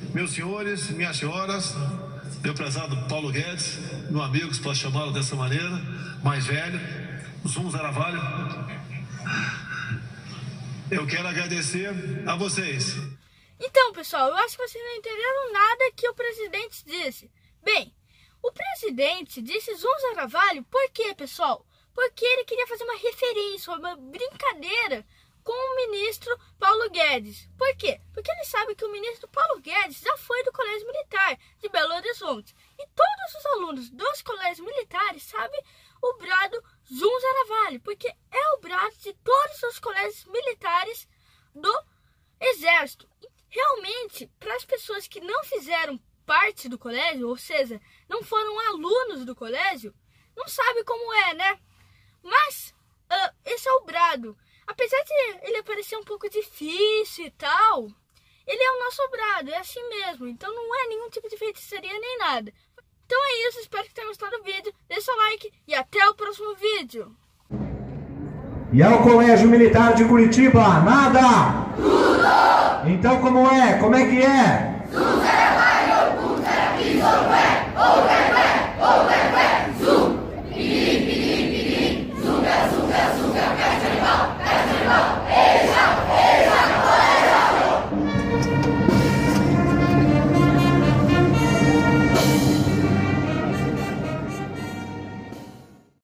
Meus senhores, minhas senhoras, meu prezado Paulo Guedes, meu amigo, se posso chamá-lo dessa maneira, mais velho, Zum Zaravalho, eu quero agradecer a vocês. Então, pessoal, eu acho que vocês não entenderam nada que o presidente disse. Bem, o presidente disse Zum Zaravalho, por quê, pessoal? Porque ele queria fazer uma referência, uma brincadeira com o ministro Paulo Guedes. Por quê? Porque ele sabe que o ministro Paulo Guedes já foi do Colégio Militar de Belo Horizonte. E todos os alunos dos colégios militares sabem o brado Zum Zaravalho, porque é o brado de todos os colégios militares do Exército. Realmente, para as pessoas que não fizeram parte do colégio, ou seja, não foram alunos do colégio, não sabe como é, né? Mas esse é o brado. Apesar de ele parecer um pouco difícil e tal, ele é o nosso brado, é assim mesmo. Então não é nenhum tipo de feitiçaria nem nada. Então é isso, espero que tenham gostado do vídeo. Deixa o like e até o próximo vídeo. E ao Colégio Militar de Curitiba, nada! Tudo! Então como é? Como é que é? Zum Zaravalho, puta, piso,